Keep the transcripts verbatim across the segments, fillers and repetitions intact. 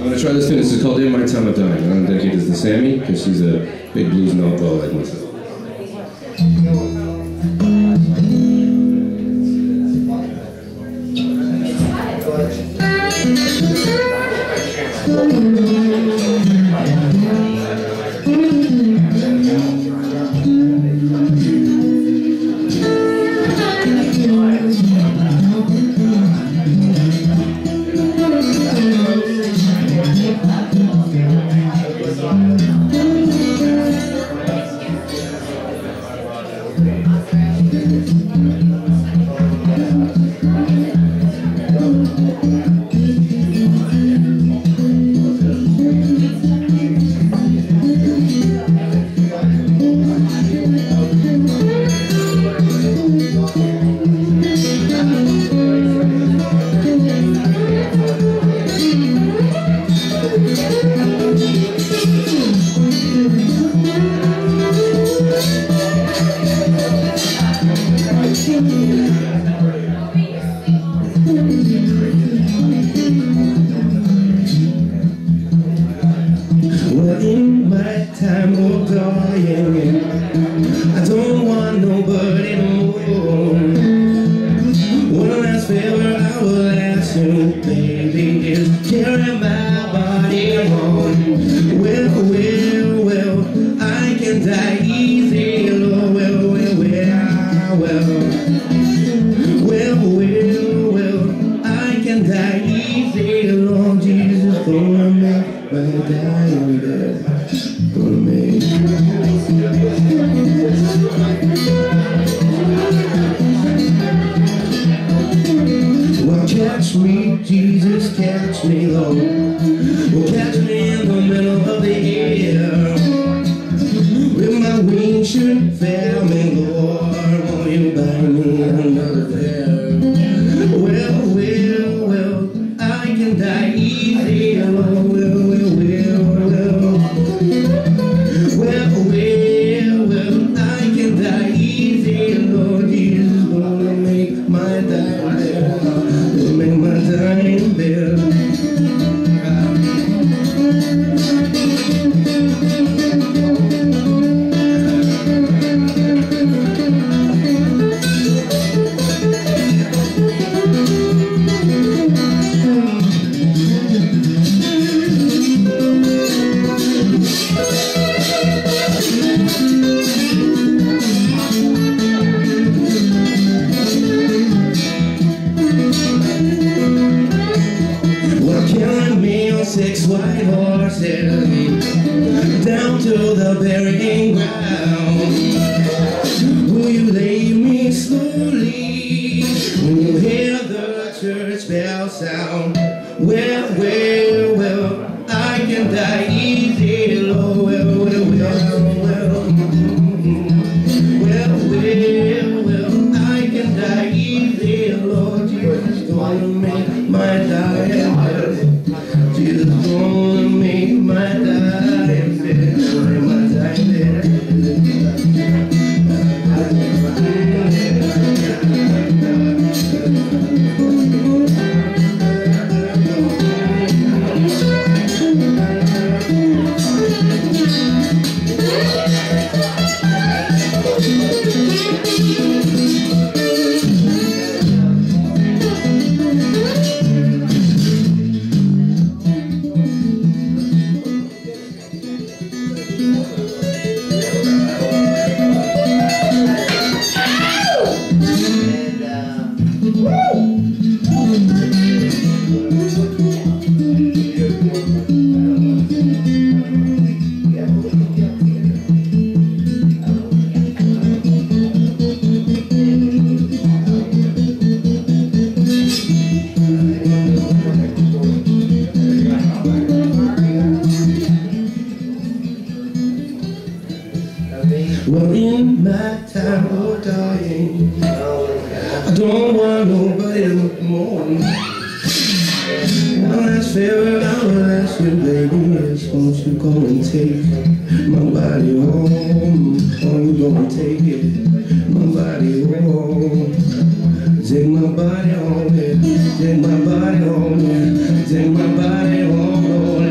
I'm gonna try this tune. This is called In My Time of Dying. I'm gonna dedicate this to Sammy, because she's a big blues note ball like myself. I don't want nobody more. One last favor I will ask you, baby, is carry my body on. Well, well, well, I can die easy. Oh, well, well, well, well. Well, well, well, I can die easy. Lord Jesus, gonna make my dying bed. Gonna make. Well, catch me, Jesus, catch me, Lord. Well, catch me in the middle of the air. With my wings should fail me, Lord. Won't you buy me another pair? Well, well, well, I can die easy. Oh, well, well, well, well. Well, well, well, I can die easy. Lord Jesus, gonna make my dying bed. Gonna make my dying bed. Six white horses down to the burying ground. Will you lay me slowly when you hear the church bell sound? Well, well, well, I can die easy. Oh, well, well, well, well. Well, well, well, I can die easy. Lord Jesus, gonna make my dying bed. Jesus gonna make my dying bed, make my dying bed. Well, in my time of dying, I don't want nobody to mourn. One last favor I will ask you, baby, is won't you go and take my body home? Won't you go and take it, my body home? Take my body home, yeah. Take my body home, yeah. Take my body home, Lord.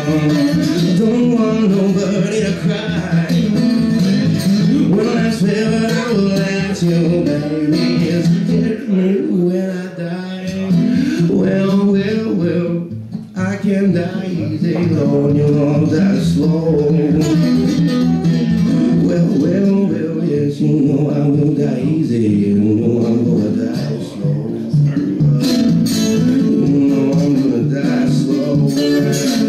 Don't want nobody to cry. One last favor I will ask you, baby, is get me when I die. Well, well, well, I can die easy, though you won't die slow. Well, well, well, yes, you know I will die easy, you know I'm gonna die slow. You know I'm gonna die slow.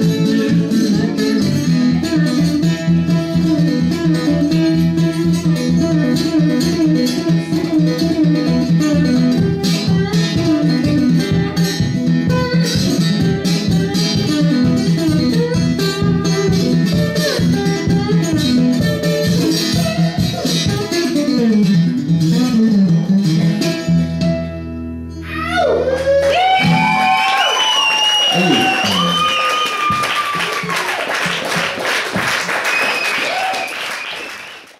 Hey.